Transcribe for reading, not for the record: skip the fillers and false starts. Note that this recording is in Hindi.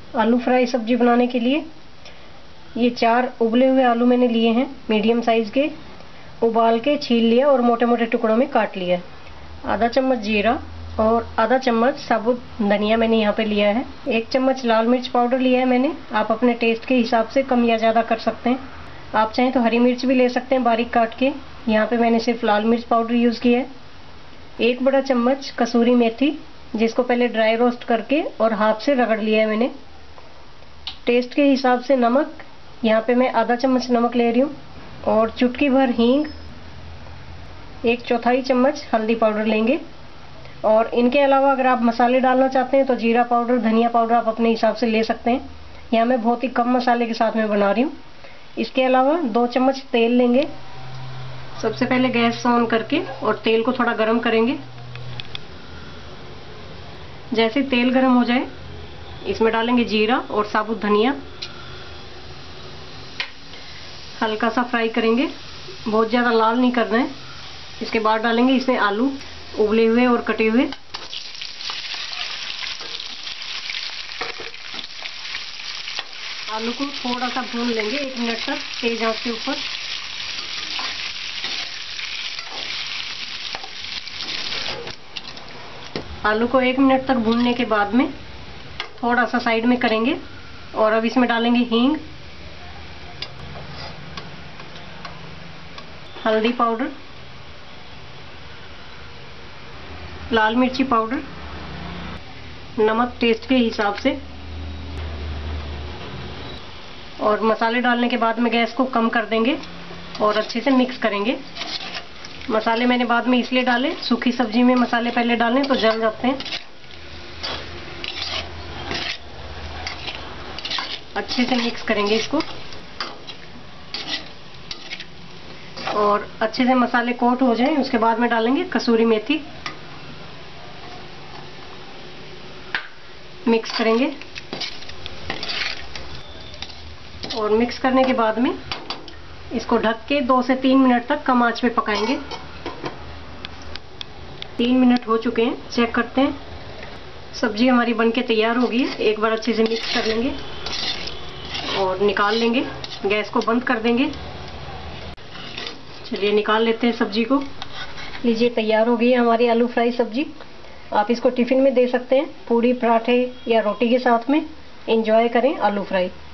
आलू फ्राई सब्जी बनाने के लिए ये 4 उबले हुए आलू मैंने लिए हैं, मीडियम साइज के। उबाल के छील लिया और मोटे मोटे टुकड़ों में काट लिया। आधा चम्मच जीरा और आधा चम्मच साबुत धनिया मैंने यहाँ पे लिया है। 1 चम्मच लाल मिर्च पाउडर लिया है मैंने। आप अपने टेस्ट के हिसाब से कम या ज़्यादा कर सकते हैं। आप चाहें तो हरी मिर्च भी ले सकते हैं बारीक काट के। यहाँ पे मैंने सिर्फ लाल मिर्च पाउडर यूज़ किया है। 1 बड़ा चम्मच कसूरी मेथी, जिसको पहले ड्राई रोस्ट करके और हाथ से रगड़ लिया है मैंने। टेस्ट के हिसाब से नमक, यहाँ पे मैं आधा चम्मच नमक ले रही हूँ। और चुटकी भर हींग, 1/4 चम्मच हल्दी पाउडर लेंगे। और इनके अलावा अगर आप मसाले डालना चाहते हैं तो जीरा पाउडर, धनिया पाउडर आप अपने हिसाब से ले सकते हैं। यहाँ मैं बहुत ही कम मसाले के साथ में बना रही हूँ। इसके अलावा 2 चम्मच तेल लेंगे। सबसे पहले गैस ऑन करके और तेल को थोड़ा गर्म करेंगे। जैसे तेल गर्म हो जाए इसमें डालेंगे जीरा और साबुत धनिया। हल्का सा फ्राई करेंगे, बहुत ज़्यादा लाल नहीं करना है। इसके बाद डालेंगे इसमें आलू, उबले हुए और कटे हुए। आलू को थोड़ा सा भून लेंगे 1 मिनट तक तेज आंच के ऊपर। आलू को 1 मिनट तक भूनने के बाद में थोड़ा सा साइड में करेंगे और अब इसमें डालेंगे हींग, हल्दी पाउडर, लाल मिर्ची पाउडर, नमक टेस्ट के हिसाब से। और मसाले डालने के बाद में गैस को कम कर देंगे और अच्छे से मिक्स करेंगे। मसाले मैंने बाद में इसलिए डाले, सूखी सब्जी में मसाले पहले डालें तो जल जाते हैं। अच्छे से मिक्स करेंगे इसको और अच्छे से मसाले कोट हो जाएं उसके बाद में डालेंगे कसूरी मेथी। मिक्स करेंगे और मिक्स करने के बाद में इसको ढक के 2 से 3 मिनट तक कम आंच पे पकाएंगे। 3 मिनट हो चुके हैं, चेक करते हैं। सब्जी हमारी बनके तैयार हो गई है। एक बार अच्छे से मिक्स कर लेंगे और निकाल लेंगे। गैस को बंद कर देंगे। चलिए निकाल लेते हैं सब्जी को। लीजिए तैयार हो गई है हमारी आलू फ्राई सब्जी। आप इसको टिफिन में दे सकते हैं, पूड़ी, पराठे या रोटी के साथ में। एंजॉय करें आलू फ्राई।